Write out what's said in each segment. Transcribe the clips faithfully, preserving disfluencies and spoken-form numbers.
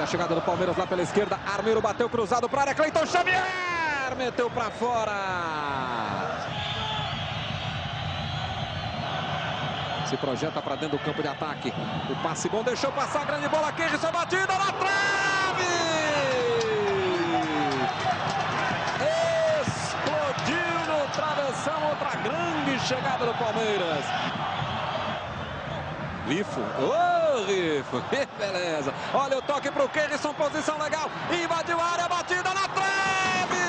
Olha a chegada do Palmeiras lá pela esquerda. Armeiro bateu cruzado para a área. Cleiton Xavier meteu para fora. Se projeta para dentro do campo de ataque. O passe bom deixou passar. Grande bola. Keirson, batida na trave. Explodiu no travessão. Outra grande chegada do Palmeiras. Rifo, ô oh, Rifo, beleza. Olha o toque para o Keirson, posição legal. Invadiu a área, batida na trave.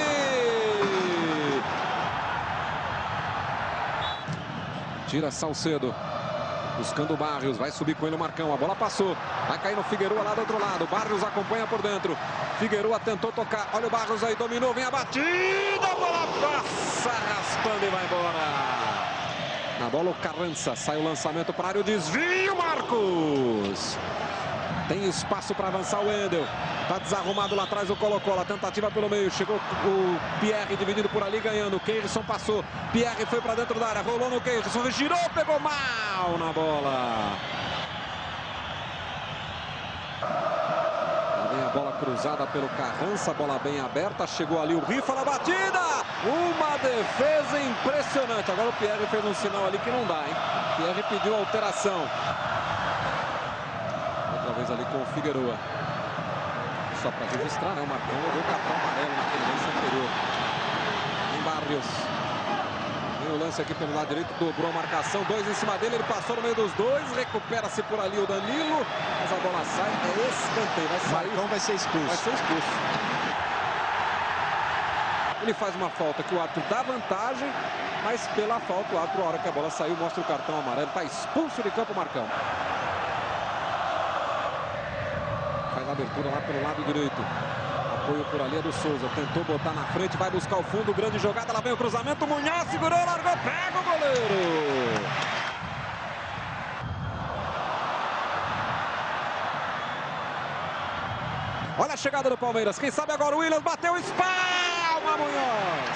Tira Salcedo, buscando o Barrios, vai subir com ele o Marcão. A bola passou, vai cair no Figueroa lá do outro lado. Barrios acompanha por dentro. Figueroa tentou tocar, olha o Barrios aí, dominou, vem a batida. A bola passa, raspando e vai embora. Na bola o Carrança, sai o lançamento para a área, o desvio, Marcos. Tem espaço para avançar o Wendel. Está desarrumado lá atrás o Colo-Colo, a tentativa pelo meio, chegou o Pierre dividido por ali, ganhando. Keirson passou, Pierre foi para dentro da área, rolou no Keirson, girou, pegou mal na bola. Lá vem a bola cruzada pelo Carrança, bola bem aberta, chegou ali o Rifa na batida. Uma defesa impressionante. Agora o Pierre fez um sinal ali que não dá, hein? Pierre pediu alteração. Outra vez ali com o Figueroa. Só para registrar, né? O Marcão levou o cartão amarelo naquele lance anterior. Em Barrios. Vem o lance aqui pelo lado direito, dobrou a marcação. Dois em cima dele, ele passou no meio dos dois. Recupera-se por ali o Danilo. Mas a bola sai, é escanteio. Vai sair. Marcão vai ser expulso. Vai ser expulso. Ele faz uma falta que o árbitro dá vantagem, mas pela falta o árbitro, a hora que a bola saiu, mostra o cartão amarelo. Está expulso de campo o Marcão. Faz a abertura lá pelo lado direito. Apoio por ali é do Souza. Tentou botar na frente, vai buscar o fundo. Grande jogada, lá vem o cruzamento. Munhoz segurou, largou, pega o goleiro. Olha a chegada do Palmeiras. Quem sabe agora o Williams bateu, espalma Munhoz.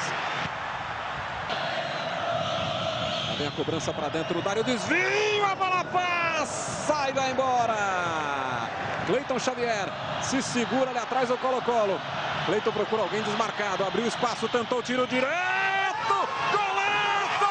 Lá vem a cobrança para dentro do Dário, desvio, a bola passa e vai embora. Cleiton Xavier se segura ali atrás do Colo-Colo. Cleiton procura alguém desmarcado, abriu espaço, tentou tiro direto. Golaço!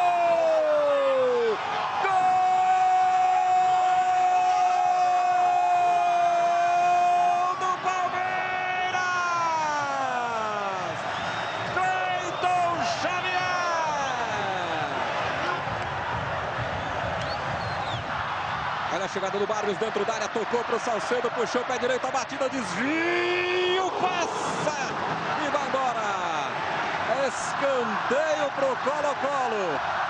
Olha a chegada do Barrios dentro da área, tocou para o Salcedo, puxou o pé direito, a batida, desvio, passa e vai embora. Escanteio para o Colo-Colo.